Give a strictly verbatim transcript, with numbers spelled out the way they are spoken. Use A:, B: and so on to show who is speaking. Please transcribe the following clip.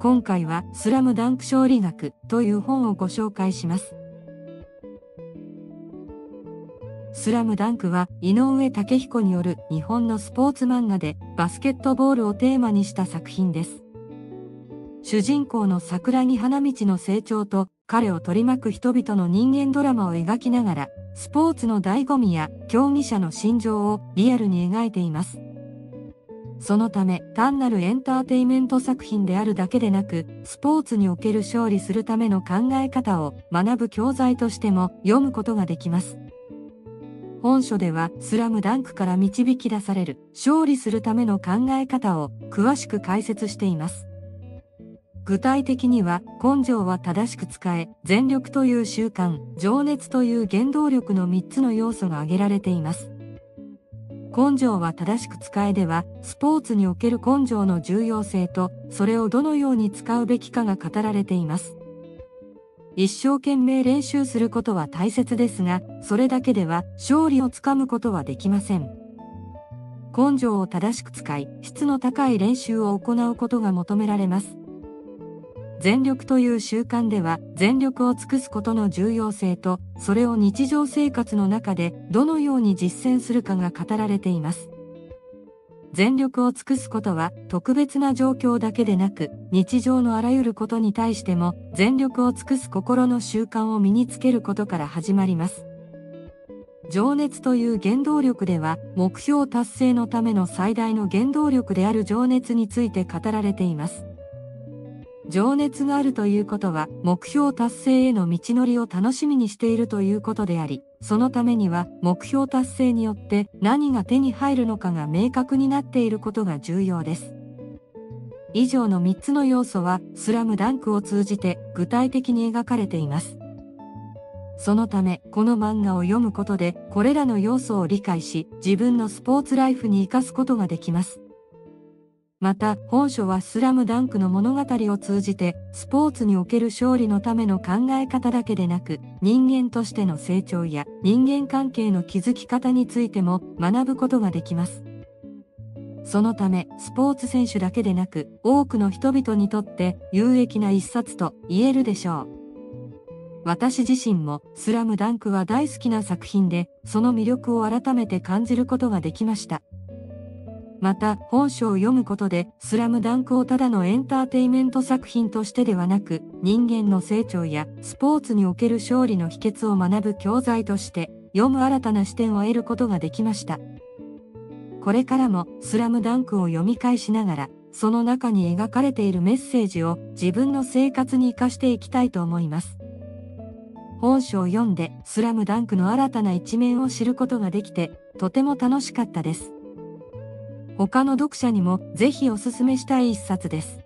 A: 今回はスラムダンク勝利学という本をご紹介します。スラムダンクは井上武彦による日本のスポーツ漫画でバスケットボールをテーマにした作品です。主人公の桜木花道の成長と彼を取り巻く人々の人間ドラマを描きながら、スポーツの醍醐味や競技者の心情をリアルに描いています。そのため単なるエンターテインメント作品であるだけでなく、スポーツにおける勝利するための考え方を学ぶ教材としても読むことができます。本書ではスラムダンクから導き出される勝利するための考え方を詳しく解説しています。具体的には根性は正しく使え、全力という習慣、情熱という原動力のみっつの要素が挙げられています。根性は正しく使えでは、スポーツにおける根性の重要性と、それをどのように使うべきかが語られています。一生懸命練習することは大切ですが、それだけでは勝利をつかむことはできません。根性を正しく使い、質の高い練習を行うことが求められます。全力という習慣では、全力を尽くすことの重要性と、それを日常生活の中でどのように実践するかが語られています。全力を尽くすことは特別な状況だけでなく、日常のあらゆることに対しても全力を尽くす心の習慣を身につけることから始まります。情熱という原動力では、目標達成のための最大の原動力である情熱について語られています。情熱があるということは、目標達成への道のりを楽しみにしているということであり、そのためには目標達成によって何が手に入るのかが明確になっていることが重要です。以上のみっつの要素はスラムダンクを通じて具体的に描かれています。そのため、この漫画を読むことでこれらの要素を理解し、自分のスポーツライフに生かすことができます。また、本書はスラムダンクの物語を通じて、スポーツにおける勝利のための考え方だけでなく、人間としての成長や人間関係の築き方についても学ぶことができます。そのため、スポーツ選手だけでなく、多くの人々にとって有益な一冊と言えるでしょう。私自身もスラムダンクは大好きな作品で、その魅力を改めて感じることができました。また、本書を読むことで、スラムダンクをただのエンターテインメント作品としてではなく、人間の成長やスポーツにおける勝利の秘訣を学ぶ教材として、読む新たな視点を得ることができました。これからも、スラムダンクを読み返しながら、その中に描かれているメッセージを自分の生活に生かしていきたいと思います。本書を読んで、スラムダンクの新たな一面を知ることができて、とても楽しかったです。他の読者にもぜひおすすめしたい一冊です。